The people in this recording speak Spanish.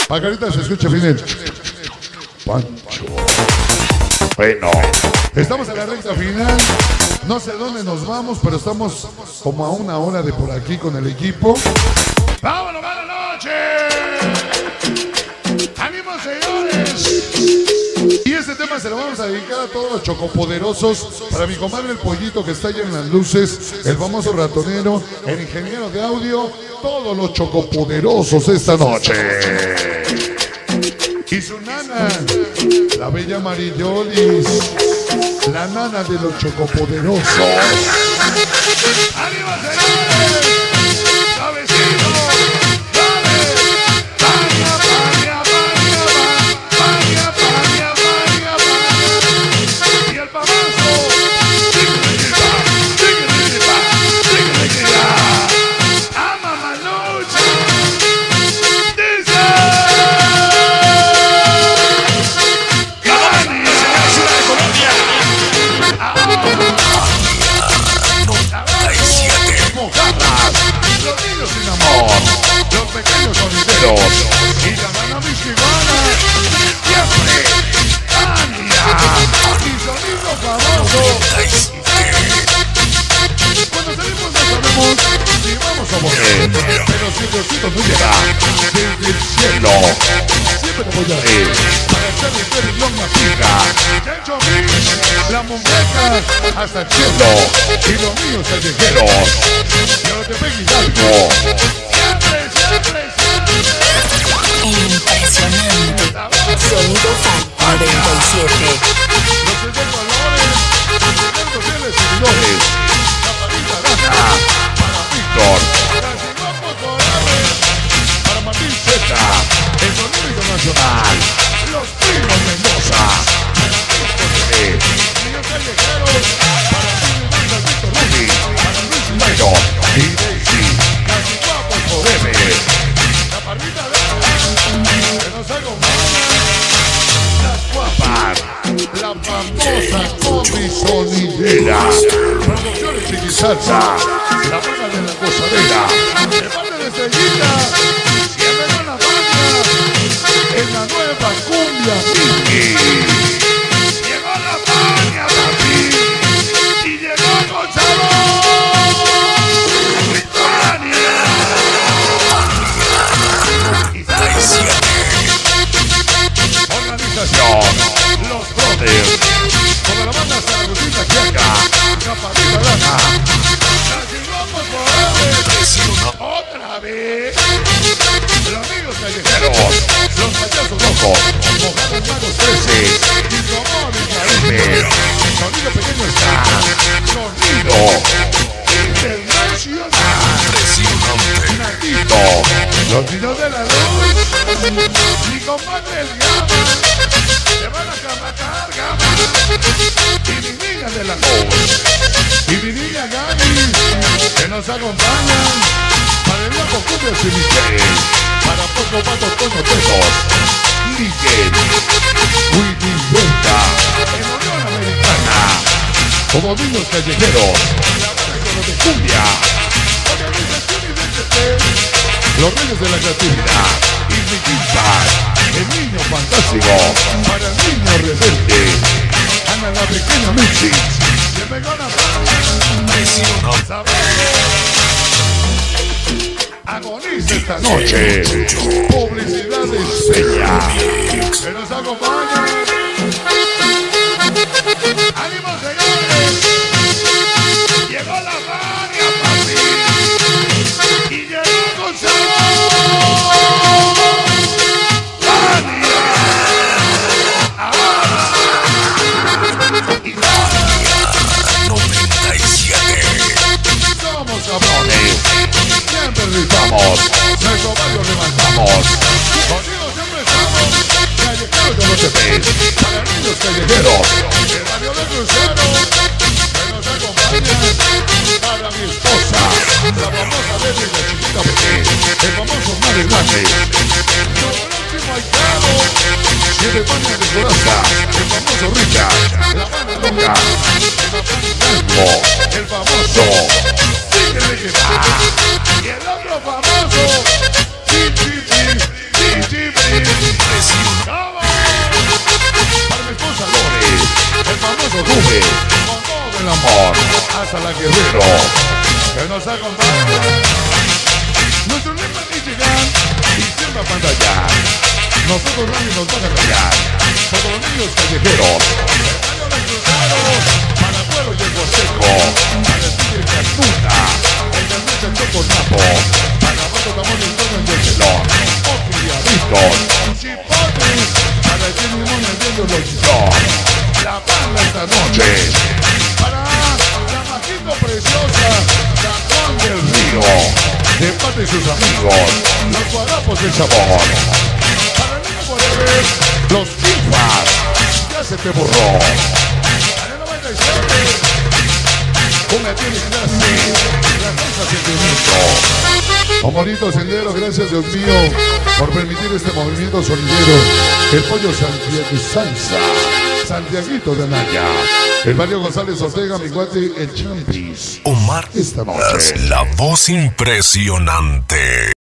Pajarita se escucha bien el Pancho. Bueno, estamos en la recta final. No sé dónde nos vamos, pero estamos como a una hora de por aquí con el equipo. ¡Vámonos, buenas noches! ¡Ánimo, señores! Y este tema se lo vamos a dedicar a todos los chocopoderosos. Para mi comadre el Pollito que está allá en las luces, el famoso ratonero, el ingeniero de audio, todos los chocopoderosos esta noche. Y su nana, la bella Mariyolis, la nana de los chocopoderosos. ¡Arriba, señores! ¡Cabecito! ¡Dale! ¡Paña, paña, paña, paña, paña, paña, paña! Y el famoso. ¡Ama Manucha! ¡Dice! Los niños sin amor, los pequeños sonideros y la mano mexicana siempre Tania y sonido famoso. Cuando salimos no sabemos si vamos a morir, pero si Diosito no llega desde el cielo, siempre te voy a ir para hacerle ver el long matica. Chancho Mix, la muñeca hasta el cielo y los niños callejeros. Yo te pegué algo. Siempre, siempre, siempre. Impresionante. Sonido Fan 97. Los tres valores, los tremendos fieles seguidores. La parita gana para Víctor. Casi guapos corales para Martín Z. El sonido internacional. Los primos Mendoza. Niños callejeros para Víctor Rudy. Para Luis Mayo. Y Daisy, casi guapos forever. La parrita de que nos acompaña. Las guapas, la famosa Comi Sonidera. Producciones y salsa, la banda de la gozadera. De parte de Estrellita, siempre con la banda. En la nueva cumbia Miki. Llegó la paña, papi. Y llegó con sabor. Organización, los brothers, con la banda Zaragozita Quiaca, Caparita Lana, casi vamos por otra vez, los amigos callejeros, los payasos locos, mojados magos 13, y como mi Caribe, el sonido pequeño está, sonido internacional, Natito, los niños de la luz, mi compadre el Gama, te van a matar Gama, y mi niña de la luz, y mi niña Gaby, que nos acompañan, para el loco cumbia sin Miguel, para poco pato tono tesos, Miguel, Willy Vuelta, en Unión Americana, como niños callejeros, la banda de cumbia, organización y los reyes de la creatividad, Ismi Quintas, el niño fantástico, para el niño rebelde, Ana la pequeña Mixi, que me gana agoniza esta noche, publicidad de Seña, que nos acompaña, ánimo señores, llegó la varia papi, y llegó con sabor. ¡Vania! ¡Ahora! ¡Y ahora! 97. Somos cabrones. Siempre rifamos. Nuestro barrio levantamos. Contigo siempre estamos. Callejeros de los EPs. Para niños callejeros. El barrio de Crucero. Que nos acompaña. Para mi esposa. La famosa Betty de Chiquita Bebé. El famoso Madre Grande. Próximo Aitado. Y de España de Coraza. El famoso Richard. La banda loca. El famoso. Y el otro famoso. a la Guerrero, que nos acompaña. Nuestro lema es llegar y siempre a pantallar. Nosotros nadie nos va a callar. Todos los niños callejeros, hermano del cruzado, para el pueblo y el Boseco, para el tigre Casputa, el del noche el Choco Napo, para Rato Tamón y Antonio y el Celón, o criaditos, chipotes, para el Chile Limón y el Diego Lochitón, la banda esta noche, para la Majito Preciosa, San Juan del Río, de parte de sus amigos, los guarapos del sabor. Los Tifas, ya se te borró. En el 97, con la tiene clase, la cosa sentimiento. Un bonito sendero, gracias Dios mío, por permitir este movimiento sonidero. El pollo Santiago Salsa, Santiaguito de Anaya. El Mario González Ortega, mi guate, el Champis. Omar, esta noche. la voz impresionante.